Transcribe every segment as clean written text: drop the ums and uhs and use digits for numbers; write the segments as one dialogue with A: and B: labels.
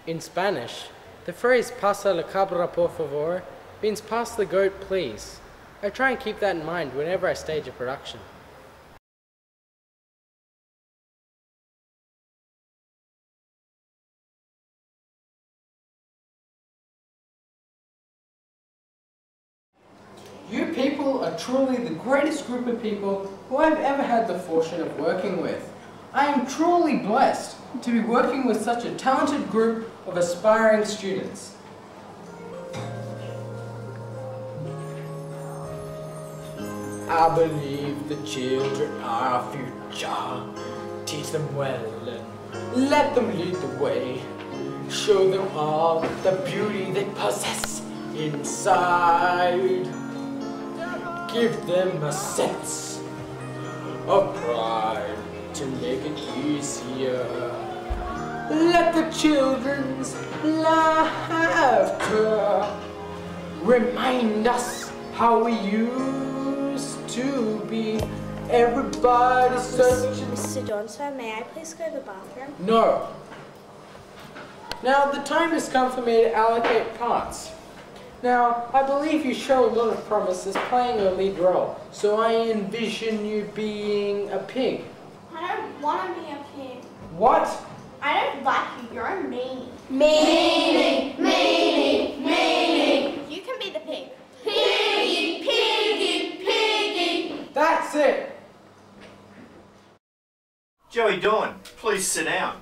A: In Spanish, the phrase pasa la cabra por favor means pass the goat please. I try and keep that in mind whenever I stage a production. You people are truly the greatest group of people who I've ever had the fortune of working with. I am truly blessed to be working with such a talented group of aspiring students. I believe the children are our future. Teach them well and let them lead the way. Show them all the beauty they possess inside. Give them a sense of pride to make it easier. Let the children's laughter remind us how we used to be. Everybody's searching.
B: Mr. Johnson, may I please go to the bathroom?
A: No. Now the time has come for me to allocate parts. Now, I believe you show a lot of promise as playing a lead role, so I envision you being a pig.
B: I don't want to be a pig.
A: What?
B: I don't like you. You're a meanie.
C: Meanie, meanie, meanie.
B: You can be the pig.
C: Piggy, piggy, piggy.
A: That's it.
D: Joey Dawn, please sit down.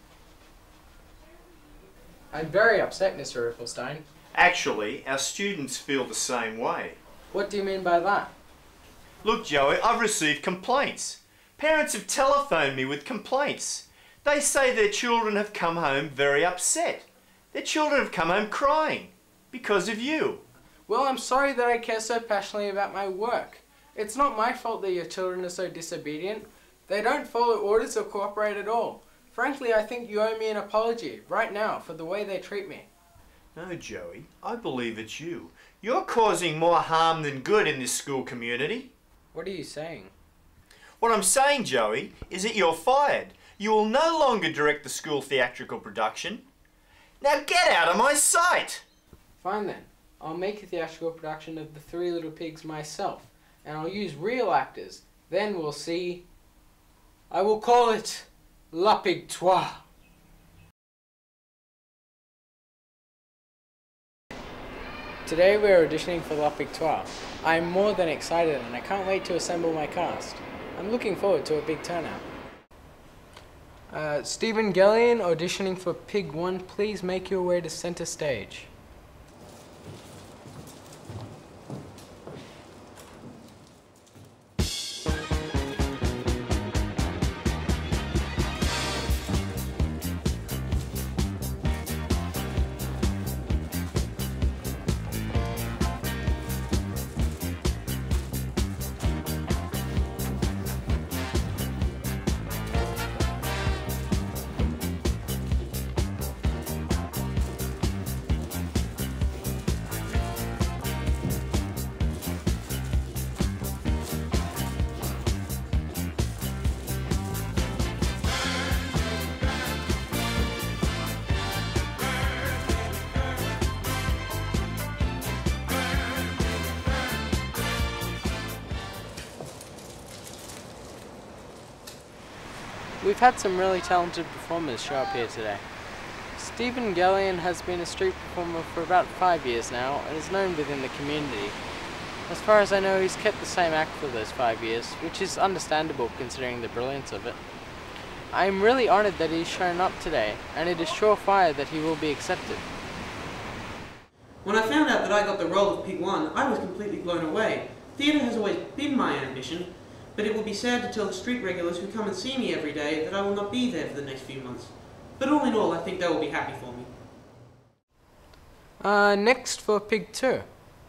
A: I'm very upset, Mr. Rifflestein.
D: Actually, our students feel the same way.
A: What do you mean by that?
D: Look, Joey, I've received complaints. Parents have telephoned me with complaints. They say their children have come home very upset. Their children have come home crying because of you.
A: Well, I'm sorry that I care so passionately about my work. It's not my fault that your children are so disobedient. They don't follow orders or cooperate at all. Frankly, I think you owe me an apology right now for the way they treat me.
D: No, Joey, I believe it's you. You're causing more harm than good in this school community.
A: What are you saying?
D: What I'm saying, Joey, is that you're fired. You will no longer direct the school theatrical production. Now get out of my sight!
A: Fine then. I'll make a theatrical production of The Three Little Pigs myself, and I'll use real actors. Then we'll see. I will call it Pig Twa. Today we're auditioning for Pig Twa. I'm more than excited and I can't wait to assemble my cast. I'm looking forward to a big turnout. Stephen Gellion auditioning for Pig 1, please make your way to center stage. We've had some really talented performers show up here today. Stephen Gellion has been a street performer for about 5 years now and is known within the community. As far as I know, he's kept the same act for those 5 years, which is understandable considering the brilliance of it. I am really honoured that he's shown up today, and it is surefire that he will be accepted.
E: When I found out that I got the role of Pig 1, I was completely blown away. Theatre has always been my ambition, but it will be sad to tell the street regulars who come and see me every day that I will not be there for the next few months. But all in all, I think they will be happy for me.
A: Next for Pig 2.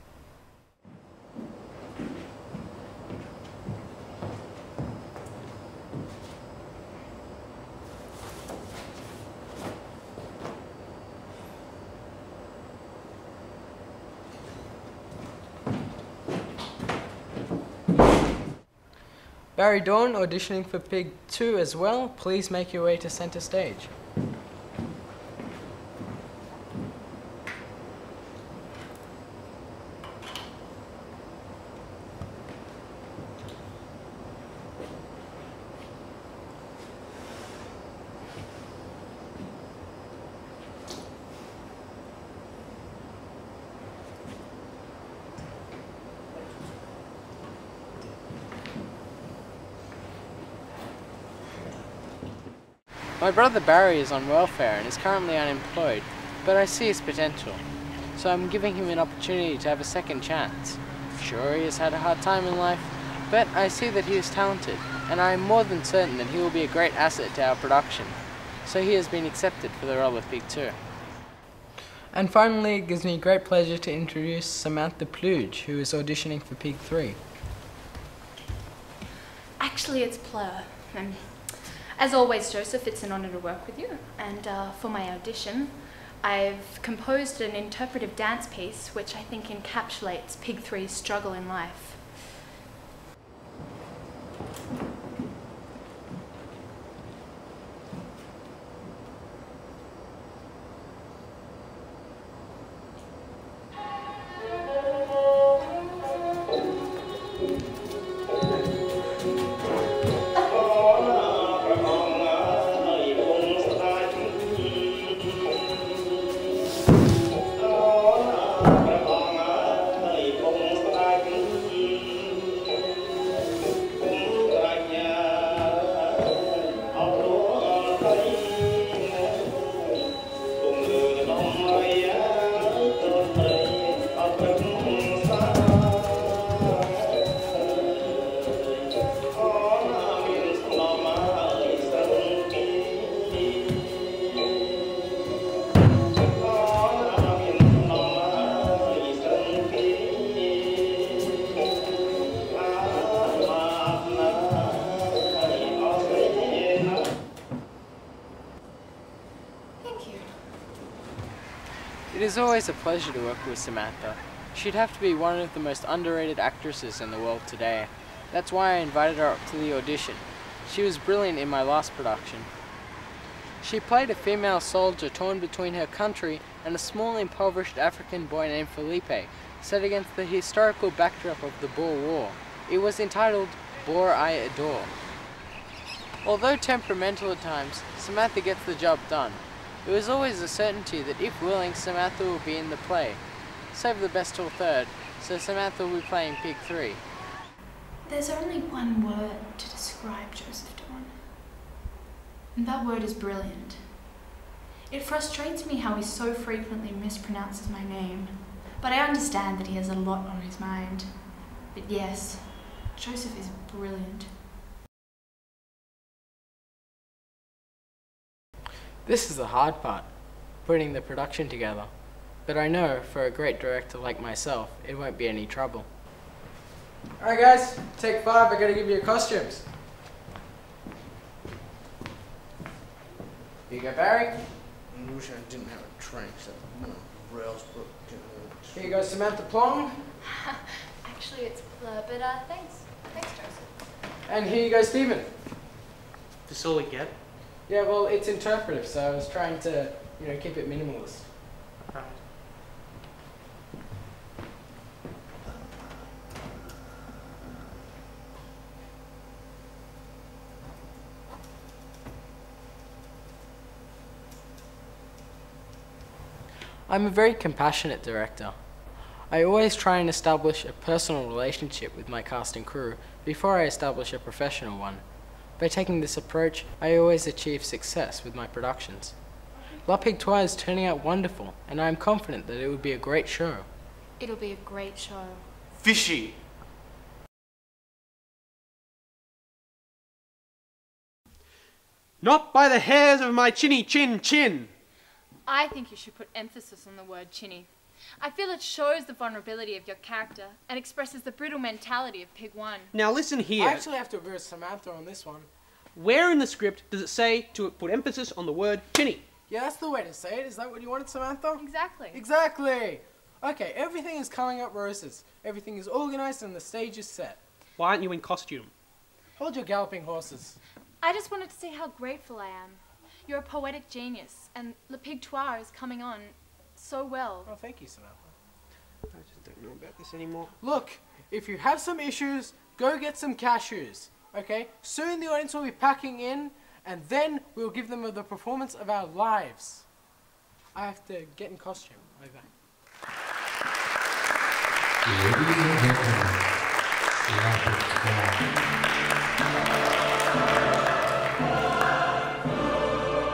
A: Barry Dawn auditioning for Pig 2 as well. Please make your way to center stage.
F: My brother Barry is on welfare and is currently unemployed, but I see his potential, so I'm giving him an opportunity to have a second chance. Sure, he has had a hard time in life, but I see that he is talented, and I am more than certain that he will be a great asset to our production, so he has been accepted for the role of Pig 2.
A: And finally, it gives me great pleasure to introduce Samantha Pluge, who is auditioning for Pig 3.
G: Actually, it's Plur. And as always, Joseph, it's an honour to work with you. And for my audition, I've composed an interpretive dance piece which I think encapsulates Pig 3's struggle in life.
F: It is always a pleasure to work with Samantha. She'd have to be one of the most underrated actresses in the world today. That's why I invited her up to the audition. She was brilliant in my last production. She played a female soldier torn between her country and a small impoverished African boy named Felipe, set against the historical backdrop of the Boer War. It was entitled Boer I Adore. Although temperamental at times, Samantha gets the job done. It was always a certainty that if willing, Samantha will be in the play. Save the best till third, so Samantha will be playing Pig 3.
G: There's only one word to describe Joseph Dawn, and that word is brilliant. It frustrates me how he so frequently mispronounces my name, but I understand that he has a lot on his mind. But yes, Joseph is brilliant.
A: This is the hard part, putting the production together. But I know, for a great director like myself, it won't be any trouble. Alright guys, take 5, I gotta give you your costumes. Here you go, Barry.
H: I wish I didn't have a train, so rails broke down.
A: Here you go, Samantha Plong.
G: Actually, it's Blur, but thanks. Thanks, Joseph.
A: And here you go, Stephen.
E: This all we get?
A: Yeah, well, it's interpretive, so I was trying to, keep it minimalist.
E: Right.
A: I'm a very compassionate director. I always try and establish a personal relationship with my cast and crew before I establish a professional one. By taking this approach, I always achieve success with my productions. Pig Twa is turning out wonderful, and I am confident that it will be a great show.
G: It'll be a great show.
H: Fishy!
E: Not by the hairs of my chinny chin chin!
G: I think you should put emphasis on the word chinny. I feel it shows the vulnerability of your character and expresses the brittle mentality of Pig 1.
E: Now listen here.
A: I actually have to agree with Samantha on this one.
E: Where in the script does it say to put emphasis on the word chinny?
A: Yeah, that's the way to say it. Is that what you wanted, Samantha?
G: Exactly.
A: Exactly! Okay, everything is coming up roses. Everything is organized and the stage is set.
E: Why aren't you in costume?
A: Hold your galloping horses.
G: I just wanted to say how grateful I am. You're a poetic genius, and Le Pig Twa is coming on so well.
A: Oh, thank you, Samantha.
E: I just don't know about this anymore.
A: Look, if you have some issues, go get some cashews, okay? Soon the audience will be packing in, and then we'll give them the performance of our lives. I have to get in costume. I'll be back.
I: Ladies and gentlemen, La Pig Twa.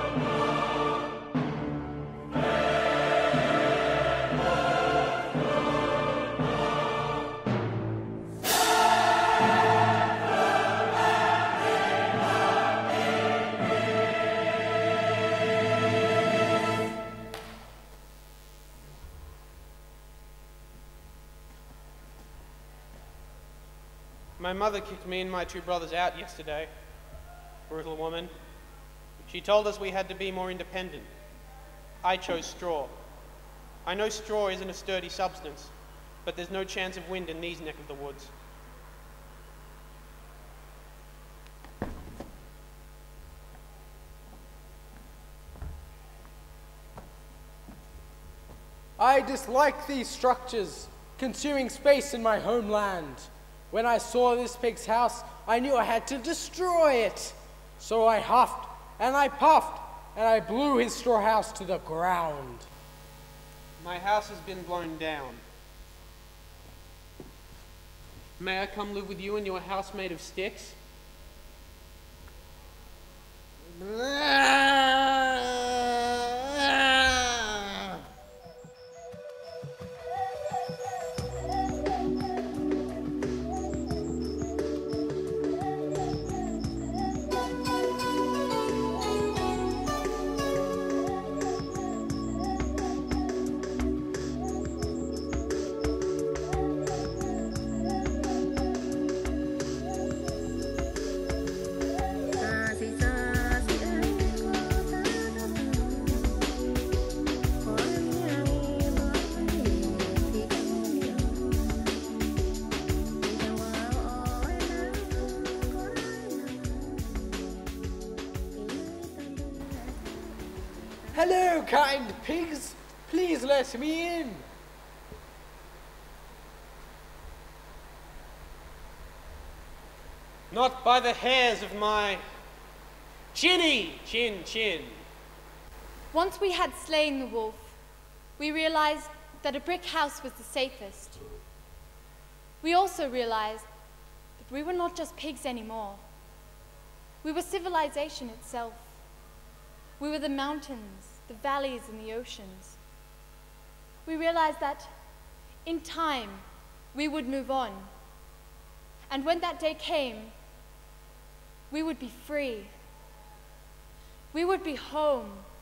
E: My mother kicked me and my two brothers out yesterday. Brutal woman. She told us we had to be more independent. I chose straw. I know straw isn't a sturdy substance, but there's no chance of wind in these neck of the woods.
A: I dislike these structures, consuming space in my homeland. When I saw this pig's house, I knew I had to destroy it. So I huffed, and I puffed, and I blew his straw house to the ground.
E: My house has been blown down. May I come live with you in your house made of sticks?
A: Hello, kind pigs. Please let me in.
E: Not by the hairs of my chinny chin.
J: Once we had slain the wolf, we realized that a brick house was the safest. We also realized that we were not just pigs anymore. We were civilization itself. We were the mountains, the valleys, and the oceans. We realized that in time we would move on. And when that day came, we would be free. We would be home.